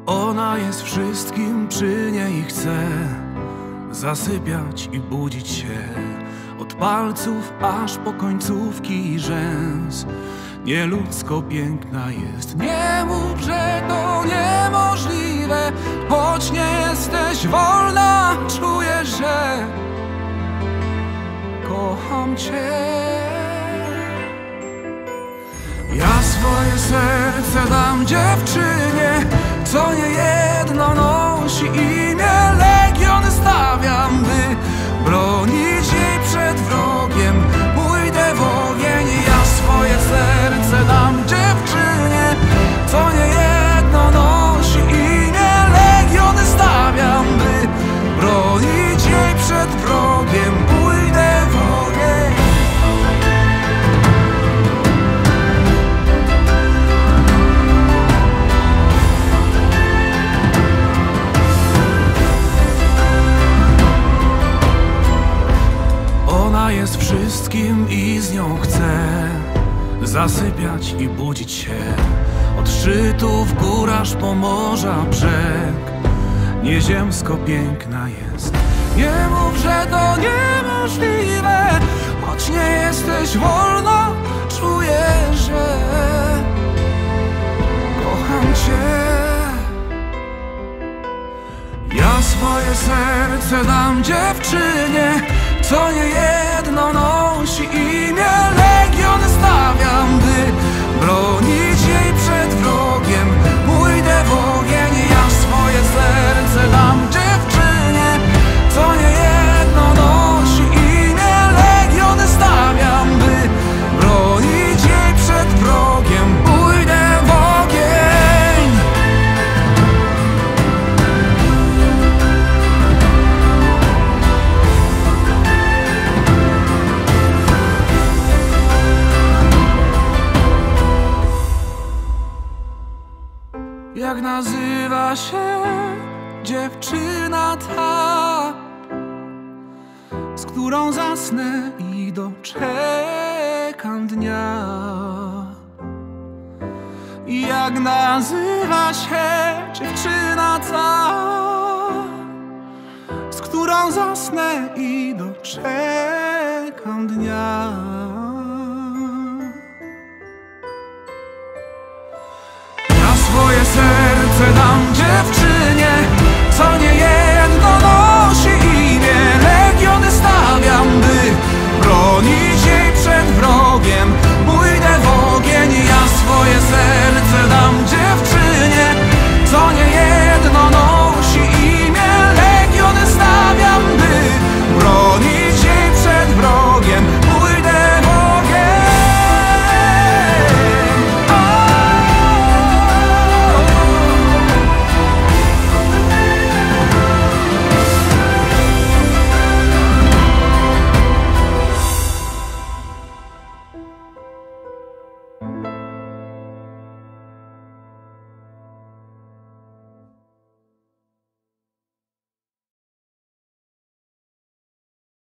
Ona jest wszystkim przy niej, chce zasypiać i budzić się od palców aż po końcówki i rzęs. Nieludzko piękna jest. Nie mów, że to niemożliwe, choć nie jesteś wolna. Czuję, że kocham cię. Ja swoje serce dam dziewczynie, co niejedno nosi imię. Legiony stawiam, by bronić jej przed wrogiem. Pójdę w ogień. Ja swoje serce dam dziewczynie, co niejedno nosi imię. Legiony stawiam, by bronić jej przed wrogiem. Pójdę w ogień. Ona jest wszystkim i z nią chcę zasypiać i budzić się od szczytów gór aż po morza brzeg. Nieziemsko piękna jest. Nie mów, że to niemożliwe, choć nie jesteś wolna. Czuję, że kocham cię. Ja swoje serce dam dziewczynie, co niejedno nosi imię. Legiony stawiam, by bronić jej przed wrogiem. Pójdę w ogień. Ja swoje serce dam dziewczynie, co niejedno nosi imię. Legiony stawiam, by bronić jej przed wrogiem. Pójdę w ogień. Jak nazywa się dziewczyna ta, z którą zasnę i doczekam dnia? Jak nazywa się dziewczyna ta, z którą zasnę i doczekam